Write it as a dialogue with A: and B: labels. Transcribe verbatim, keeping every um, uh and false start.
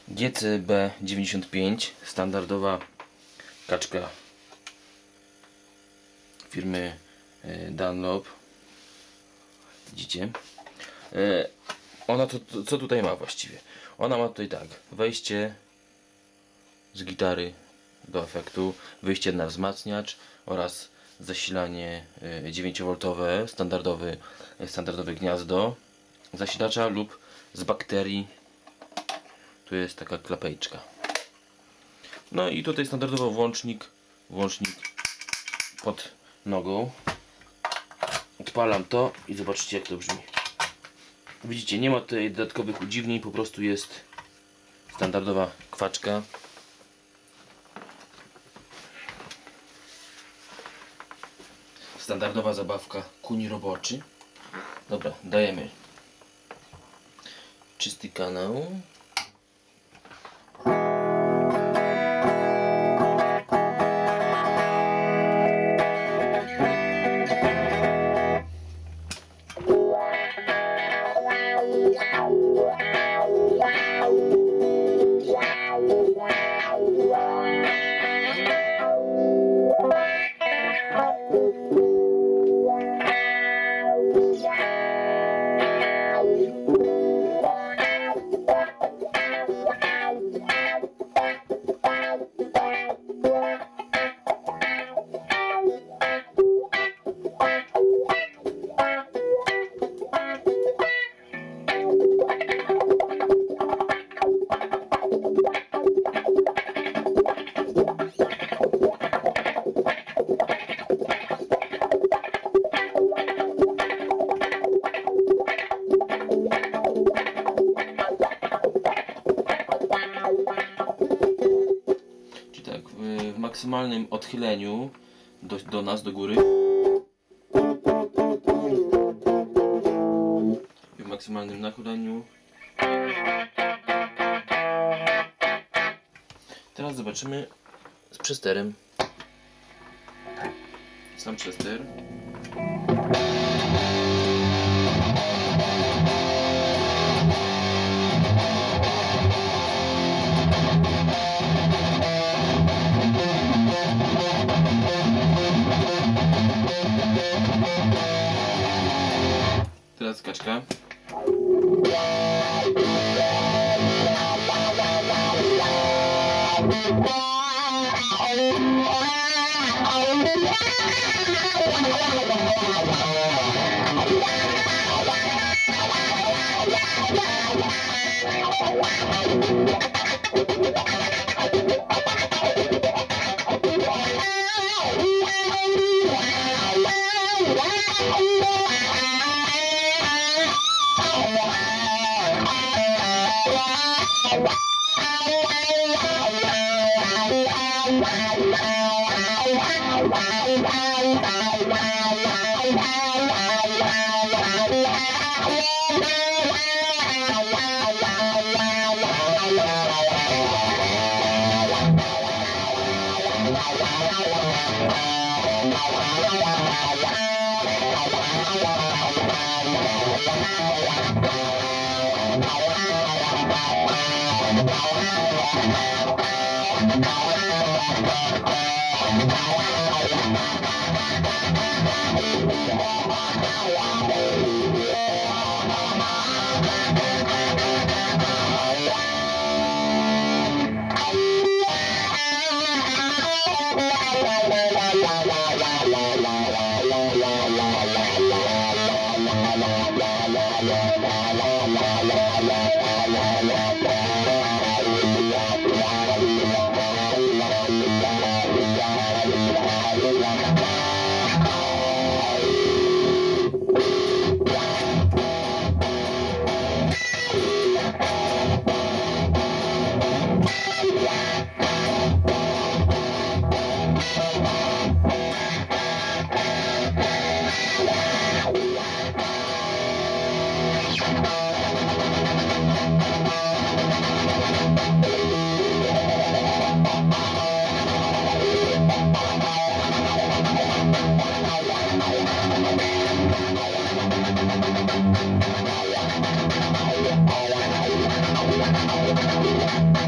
A: G C B dziewięćdziesiąt pięć, standardowa kaczka firmy Dunlop. Widzicie? Ona to, to co tutaj ma właściwie? Ona ma tutaj tak, wejście z gitary do efektu, wyjście na wzmacniacz oraz zasilanie dziewięciowolt standardowy, standardowe gniazdo zasilacza lub z bakterii. Tu jest taka klapeczka. No i tutaj standardowo włącznik, włącznik pod nogą. Odpalam to i zobaczcie, jak to brzmi. Widzicie, nie ma tutaj dodatkowych udziwnień, po prostu jest standardowa kwaczka. Standardowa zabawka kuń roboczy. Dobra, dajemy czysty kanał. W maksymalnym odchyleniu do, do nas, do góry, i w maksymalnym nachyleniu. Teraz zobaczymy z przesterem. Sam przester. Teraz kaczka.
B: Thank you.